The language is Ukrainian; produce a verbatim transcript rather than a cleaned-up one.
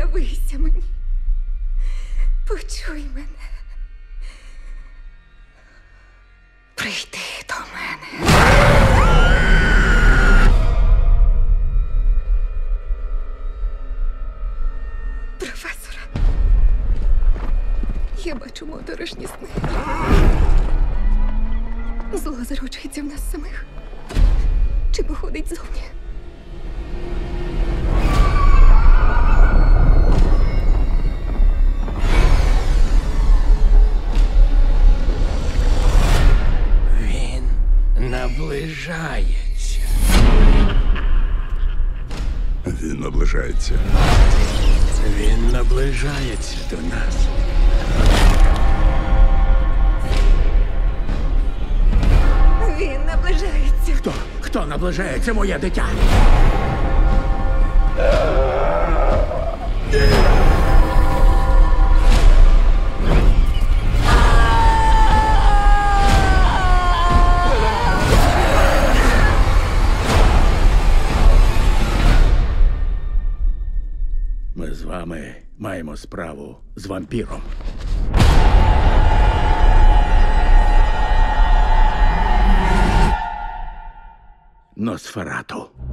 Явися мені. Почуй мене. Прийди до мене. Професоре, я бачу моторошні сни. Зло зароджується в нас самих. Чи походить зовні? Він наближається. Він наближається. Він наближається до нас. Він наближається. Хто? Хто наближається, моє дитя? Ми з вами маємо справу з вампіром. Носферату.